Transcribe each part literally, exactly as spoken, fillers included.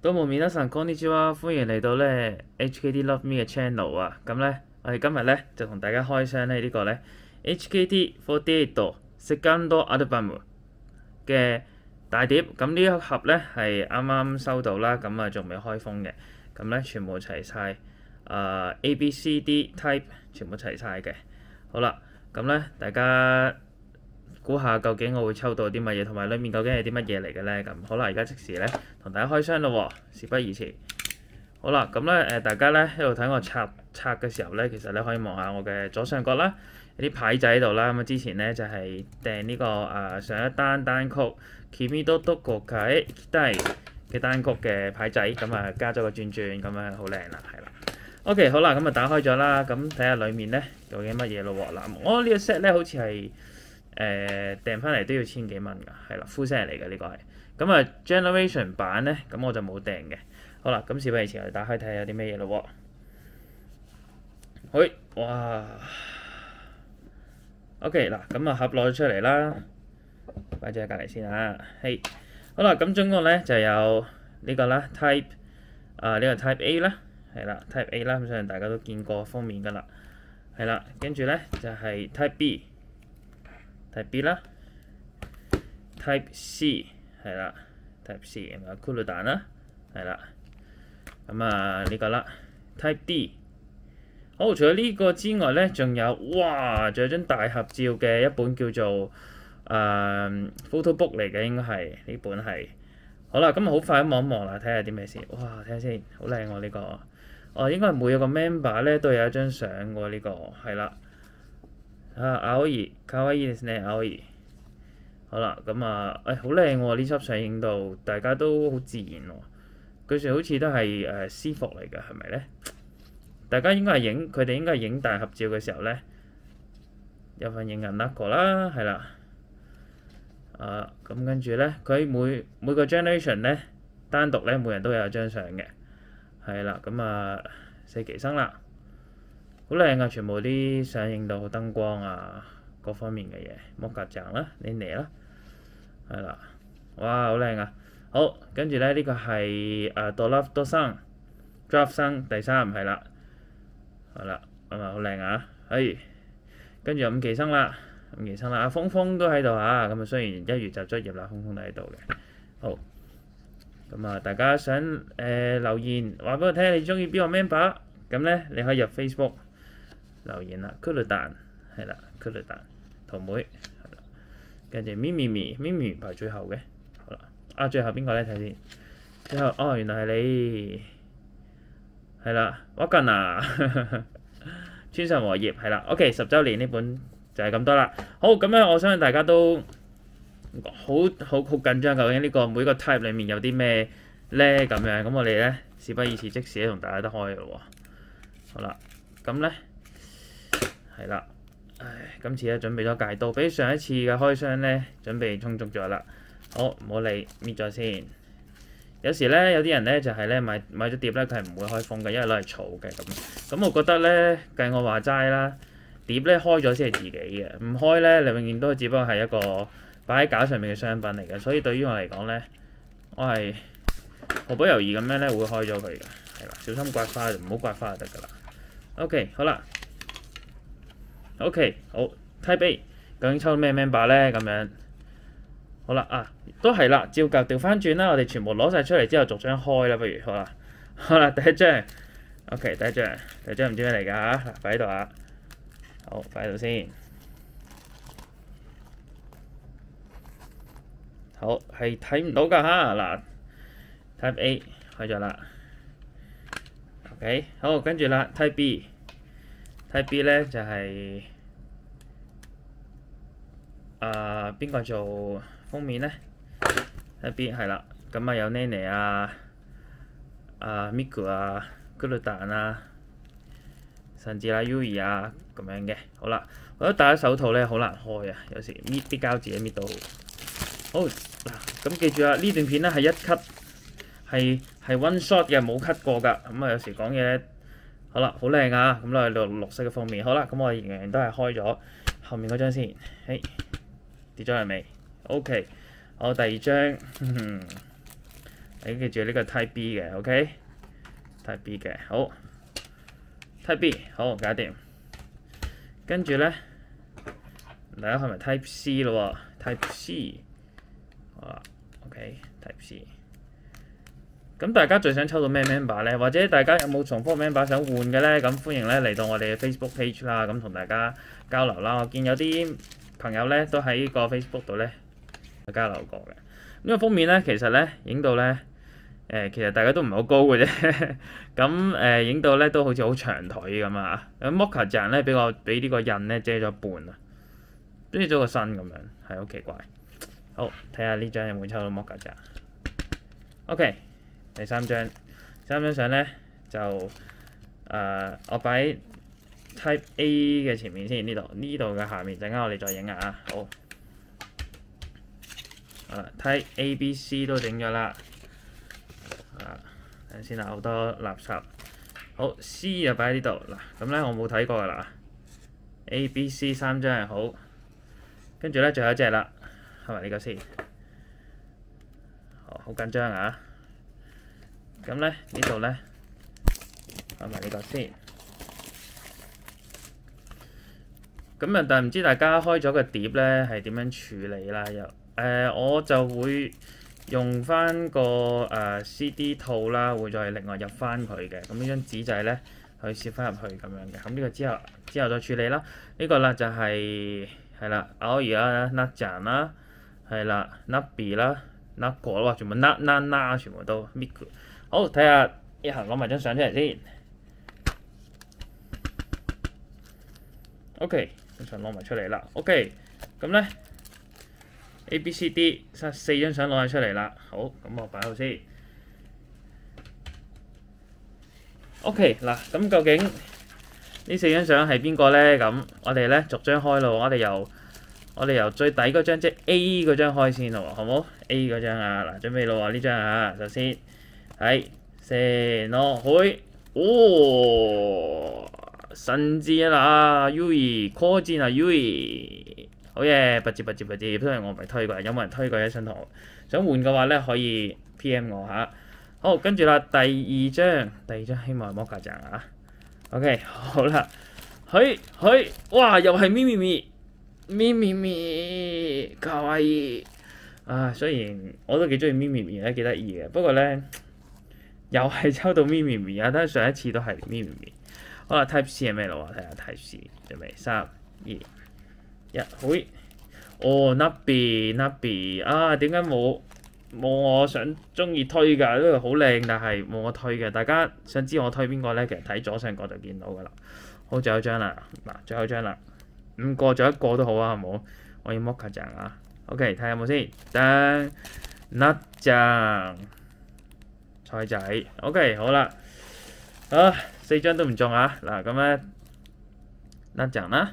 都冇面得神 c o n n i c h i 歡迎嚟到咧 H K T Love Me 嘅 channel 啊！咁咧，我哋今日咧就同大家開箱咧呢個咧 H K T 四十八 Second Album 嘅大碟。咁呢一盒咧係啱啱收到啦，咁啊仲未開封嘅。咁咧全部齊晒，誒、呃、A B C D Type 全部齊晒嘅。好啦，咁咧大家估下究竟我會抽到啲乜嘢，同埋裡面究竟係啲乜嘢嚟嘅咧？咁好啦，而家即時咧同大家開箱咯喎，事不宜遲。好啦，咁咧誒大家咧喺度睇我拆拆嘅時候咧，其實咧可以望下我嘅左上角啦，有啲牌仔喺度啦。咁啊之前咧就係訂呢個啊上一單單曲《Kimi to Dokoka Kitai》嘅單曲嘅牌仔，咁啊加咗個轉轉，咁樣好靚啦，係啦。OK， 好啦，咁啊打開咗啦，咁睇下裡面咧究竟乜嘢咯喎？嗱，我呢個 set 咧好似係〜誒訂翻嚟都要千幾蚊㗎，係啦 full set 嚟嘅呢個係。咁啊 generation 版咧，咁我就冇訂嘅。好啦，咁事不宜遲，我哋打開睇下有啲咩嘢咯喎。喂，哇 ！OK 嗱，咁啊盒攞咗出嚟啦，擺咗喺隔離先啊。係，好啦，咁總共咧就有呢個啦 Type 啊呢個 Type A 啦，係啦 Type A 啦，咁相信大家都見過封面㗎啦，係啦，跟住咧就係 Type B。Type B 啦 ，Type C 係啦 ，Type C 咁啊，酷魯蛋啦，係啦，咁啊呢個啦 ，Type D。好，除咗呢個之外咧，仲有哇，仲有張大合照嘅一本叫做誒、呃、photo book 嚟嘅，應該係呢本係。好啦，咁啊好快咁望一望啦，睇下啲咩先。哇，睇下先，好靚喎呢個。哦，應該係每一個 member 咧都有一張相喎，呢、這個係啦。啊，青い、かわいいですね、青い。好啦，咁啊，誒好靚喎！呢輯相影到，大家都好自然喎。佢哋好似都係誒私服嚟嘅，係咪咧？大家應該係影，佢哋應該係影大合照嘅時候咧，有份影人甩過啦，係啦。啊，咁跟住咧，佢每每個 generation 咧，單獨咧，每人都有張相嘅，係啦。咁啊，四期生啦。好靚啊！全部啲相影到燈光啊，各方面嘅嘢，摩格醬啦，你嚟啦，係啦，哇，好靚啊！好，跟住咧呢個係誒多拉多生 draft 生第三係啦，係啦，咁啊好靚啊！誒，跟住五期生啦，五期生啦，阿峰峰都喺度嚇，咁啊雖然一月就畢業啦，峰峰都喺度嘅。好，咁啊大家想誒、呃、留言話俾我聽，你中意邊個 member？咁咧你可以入 Facebook。留言啦，酷魯蛋係啦，酷魯蛋桃妹係啦，跟住咪咪咪咪咪排最後嘅，好啦，啊最後邊個咧睇先？最後哦原來係你係啦，我近啊，村上和葉係啦 ，OK 十週年呢本就係咁多啦。好咁樣，我相信大家都好好好緊張，究竟呢個每個 type 裡面有啲咩咧咁樣？咁我哋咧事不宜遲，即時同大家得開嘅咯喎。好啦，咁咧。係啦，唉，今次咧準備咗戒刀，比上一次嘅開箱咧準備充足咗啦。好，唔好理，搣咗先。有時咧有啲人咧就係咧買買咗碟咧，佢係唔會開封嘅，因為攞嚟儲嘅咁。咁我覺得咧計我話齋啦，碟咧開咗先係自己嘅，唔開咧你永遠都只不過係一個擺喺架上面嘅商品嚟嘅。所以對於我嚟講咧，我係毫不猶豫咁樣咧會開咗佢嘅，係啦，小心刮花，唔好刮花就得㗎啦。OK， 好啦。OK， 好 Type A， 究竟抽咩 member 咧？咁樣好啦，啊，都係啦，照舊調翻轉啦，我哋全部攞晒出嚟之後逐張開啦，不如好啦，好啦，第一張 OK， 第一張，第一張唔知咩嚟㗎嚇，嗱擺喺度啊，好擺喺度先，好係睇唔到㗎嚇，嗱 Type A 開咗啦 ，OK， 好跟住啦 Type B。Type B 咧就係啊邊個做封面咧 ？Type B 係啦，咁啊有 Nene 啊、啊 Miku 啊、酷魯蛋啊，甚至啦 Yui 啊咁樣嘅。好啦，我覺得戴咗手套咧好難開啊，有時搣啲膠紙搣到好嗱。咁記住啊，呢段片咧係一 cut 係係 one shot 嘅，冇 cut 過㗎。咁啊有時講嘢咧。好啦，好靚啊！咁攞去綠綠色嘅封面。好啦，咁我仍然都係開咗後面嗰張先。誒，跌咗係未 ？OK，好，第二張，嗯、 你記住呢個 Type B 嘅 ，OK？Type B 嘅好 ，Type B 好搞掂。跟住咧，大家開埋 Type C 咯喎 ，Type C 好啦 ，OK，Type C。咁大家最想抽到咩 member 咧？或者大家有冇重複 member 想換嘅咧？咁歡迎咧嚟到我哋嘅 Facebook page 啦，咁同大家交流啦。我見有啲朋友咧都喺個 Facebook 度咧交流過嘅。呢個封面咧，其實咧影到咧誒、呃，其實大家都唔係好高嘅啫。咁誒影到咧都好似好長腿咁啊。咁 Mocha 醬咧俾個俾呢個印咧遮咗一半啊，遮咗個身咁樣，係好奇怪。好，睇下呢張有冇抽到 Mocha 醬。OK。第三張，三張相咧就誒、呃，我擺 Type A 嘅前面先，呢度呢度嘅下面，陣間我哋再影下。好，啊 Type A、B、C 都整咗啦。啊，等先啦，好多垃圾。好 ，C 就擺喺呢度嗱，咁咧我冇睇過噶啦。A、B、C 三張係好，跟住咧最後一隻啦，係咪呢個先？好，好緊張啊！咁咧呢度咧，開埋呢個先。咁啊，但係唔知大家開咗個碟咧係點樣處理啦？又誒、呃，我就會用翻個誒、呃、C D 套啦，會再另外入翻佢嘅。咁呢張紙仔咧，去攝翻入去咁樣嘅。咁呢個之後之後再處理啦。呢、這個啦就係係啦 ，Aoi 啦 ，Natjan 啦，係啦 ，Nabi 啦 ，Nako 啦，全部 Nat Nat Nat 全部都 Miku。好，睇下一行攞埋張相出嚟先。OK， 張相攞埋出嚟啦。OK， 咁咧 A、B、C、D 四張相攞晒出嚟啦。好，咁我擺好先。OK， 嗱，咁究竟呢四張相係邊個咧？咁我哋咧逐張開咯。我哋由我哋由最底嗰張即係 A 嗰張開先咯，好冇 ？A 嗰張啊，嗱，準備咯喎，呢張啊，首先。係，せーの、ほい。おー，神之啦 ，Yui，柯戰啊 Yui，好嘢，不接不接不接，雖然我唔係推過，有冇人推過一張圖？想換嘅話咧，可以 P M 我嚇。好，跟住啦，第二張，第二張希望係Mocha醬啊。OK， 好啦，佢佢，哇，又係咪咪咪，咪咪咪，かわいい。啊，雖然我都幾中意咪咪咪咧，幾得意嘅，不過咧。又係抽到咪咪咪啊！睇上一次都係咪咪咪。好啦 ，Type C 係咩咯？睇下 Type C 準備三二一，會哦 Nabi Nabi 啊！點解冇冇我想中意推㗎？因為好靚，但係冇我推嘅。大家想知我推邊個咧？其實睇左上角就見到㗎啦。好，最後一張啦，嗱，最後一張啦，五個仲有一個都好啊，係冇？我要 Mocha 醬啊。OK，睇下有冇先。噔 Natjan。菜仔 ，OK 好啦，啊四張都唔中啊！嗱咁咧 ，Natjan 啦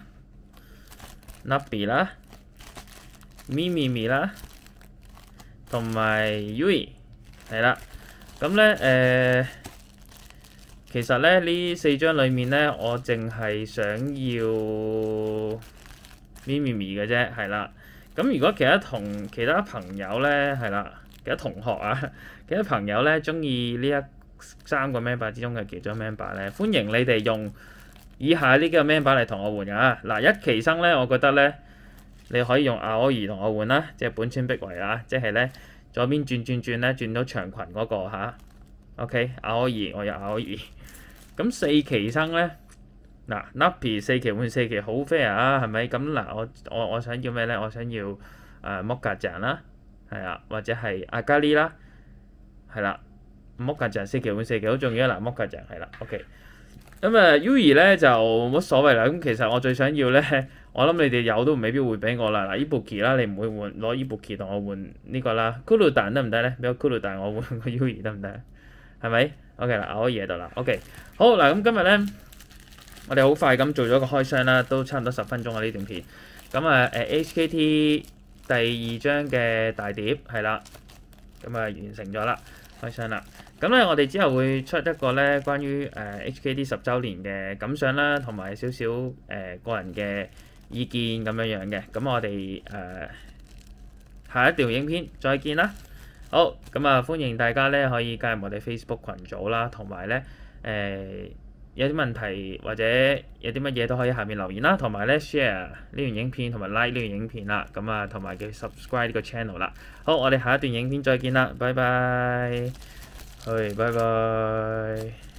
，Nabi 啦，咪咪咪啦，同埋 Yui 係啦。咁咧誒，其實咧呢四張裡面咧，我淨係想要咪咪咪嘅啫，係啦。咁如果其他同其他朋友咧，係啦。其他同學啊，其他朋友咧，中意呢一三個 member 之中嘅其中 member 咧，歡迎你哋用以下呢幾個 member 嚟同我換啊！嗱，一期生咧，我覺得咧，你可以用Aoi同我換啦，即係本村碧唯啦，即係咧左邊轉轉轉咧，轉到長裙嗰、那個嚇、啊。OK，Aoi 我有Aoi。咁四期生咧，嗱 Nabi 四期換四期好 fair 啊，係咪？咁嗱，我我我想要咩咧？我想要誒 Mocha 醬啦。係啊，或者係阿加哩啦，係啦，Mocha醬四期換四期好重要啦，Mocha醬係啦 ，OK。咁啊 Yui 咧就冇乜所謂啦。咁其實我最想要咧，我諗你哋有都未必會俾我啦。嗱 Ibuki 啦，你唔會換攞 Ibuki 同我換呢個啦。Kurudan 得唔得咧？俾個 Kurudan 我換個 Yui 得唔得？係咪 ？OK 啦，可以喺度啦。OK， 好嗱，咁今日咧，我哋好快咁做咗個開箱啦，都差唔多十分鐘啊呢段片。咁啊誒 H K T。第二張嘅大碟係啦，咁啊完成咗啦，開箱啦。咁咧我哋之後會出一個咧關於誒、呃、H K T 十週年嘅感想啦，同埋少少誒個人嘅意見咁樣樣嘅。咁我哋誒、呃、下一條影片再見啦。 好，咁啊歡迎大家咧可以加入我哋 Facebook 群組啦，同埋咧誒有啲問題或者有啲乜嘢都可以下面留言啦，同埋咧 share 呢段影片同埋 like 呢段影片啦，咁啊同埋叫 subscribe 呢個 channel 啦。好，我哋下一段影片再見啦，拜拜，去，拜拜。